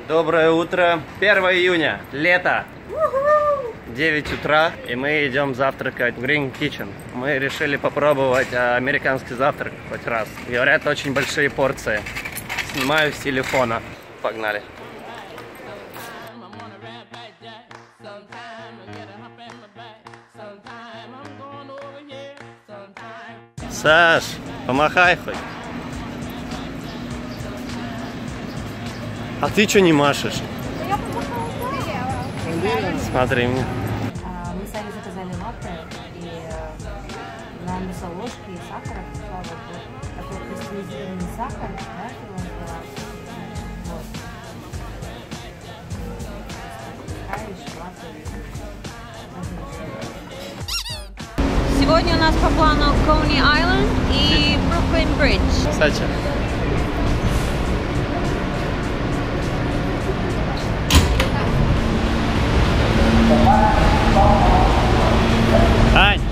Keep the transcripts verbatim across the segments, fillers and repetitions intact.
Доброе утро. первое июня. Лето. девять утра. И мы идем завтракать в Green Kitchen. Мы решили попробовать американский завтрак хоть раз. Говорят, очень большие порции. Снимаю с телефона. Погнали. Саш, помахай хоть. А ты что не машешь? Смотри мне. Мы сами заказали латте, и нам без ложки и сахара, слава богу, такой кристаллизированный сахар, да, его называют. Вот. Сегодня у нас по плану Coney Island и Brooklyn Bridge. Кстати. Ань!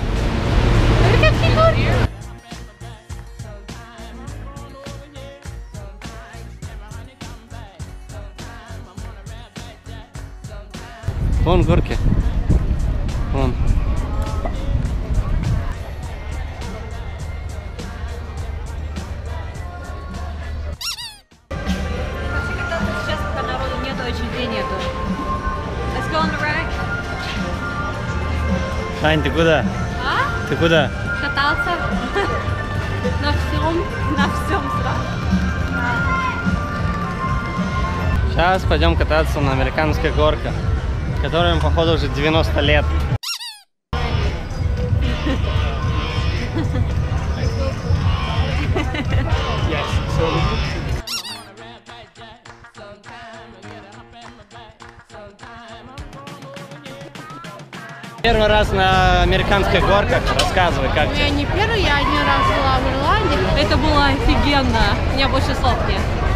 Вон горки. Вон. Сейчас, пока народу нет, очереди нету. Let's go on the rag. Ань, ты куда? А? Ты куда? Кататься на всем, на всем сразу. Сейчас пойдем кататься на американской горке, которой, походу, уже девяносто лет. Первый раз на американских горках. Рассказывай, как тебе? Я не первый, я один раз была в Ирландии. Это было офигенно. У меня больше слов нет.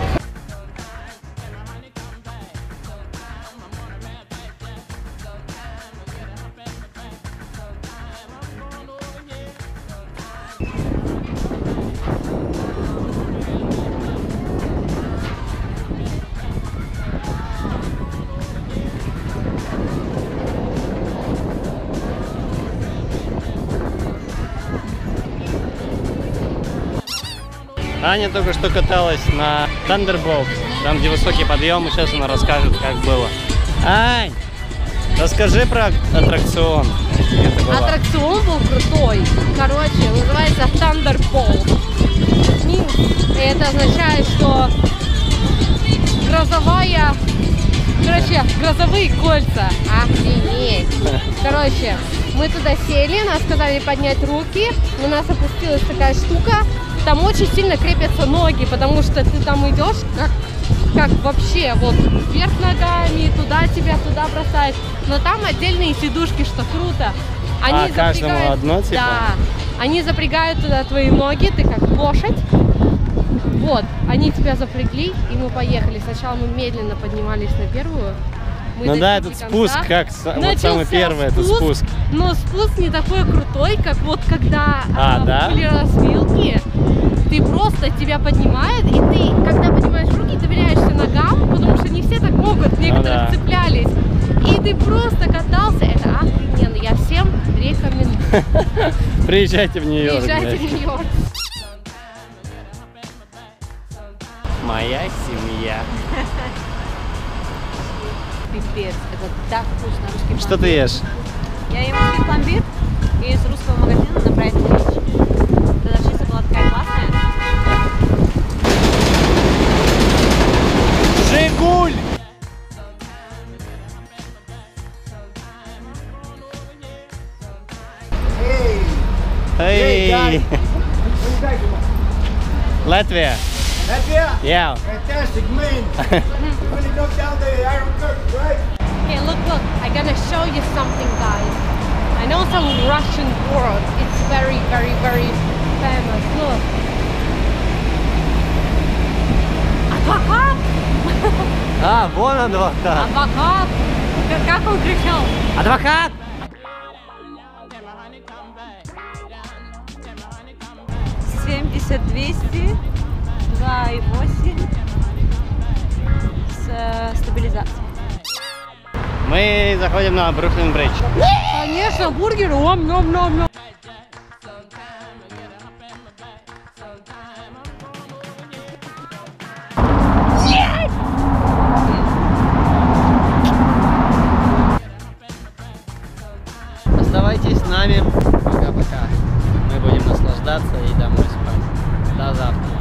Аня только что каталась на Thunderbolt, там где высокий подъем, и сейчас она расскажет, как было. Ань, расскажи про аттракцион. Аттракцион был крутой. Короче, называется Thunderbolt. И это означает, что грозовая... Короче, грозовые кольца. Охренеть. Короче, мы туда сели, нас сказали поднять руки, у нас опустилась такая штука. Там очень сильно крепятся ноги, потому что ты там идешь как, как вообще, вот вверх ногами, туда тебя, туда бросает. Но там отдельные сидушки, что круто. Они а, каждому одно, типа? Да, они запрягают туда твои ноги, ты как лошадь. Вот, они тебя запрягли, и мы поехали. Сначала мы медленно поднимались на первую. Мы ну да, этот спуск, как вот самый первый, это спуск. Но спуск не такой крутой, как вот когда а, а, да? были развилки. Ты просто, тебя поднимает, и ты, когда поднимаешь руки, доверяешься ногам, потому что не все так могут, некоторые ну, да. цеплялись. И ты просто катался, это охрененно, я всем рекомендую. Приезжайте в Нью-Йорк. Приезжайте в Нью-Йорк. Моя семья. Пипец, это так вкусно, русский пломбир. Что ты ешь? Я ем русский пломбир из русского магазина на Брайтон-Бич. Продавщица была такая классная. Жигуль! Hey! Hey! Latvia! Latvia? Yeah. Fantastic, man. You really knocked down the Iron Curtain, right? Hey, look, look, I'm gonna show you something, guys. I know some Russian word. It's very, very, very famous. Look. Адвокат! А, вон адвокат. Адвокат! Как он кричал? Адвокат! семьдесят двести два и восемь с э, стабилизации. Мы заходим на Бруклин-Бридж. Конечно, бургер, ом, ном, ном, ном. Оставайтесь с нами. Пока-пока. Мы будем наслаждаться и домой спать. До завтра.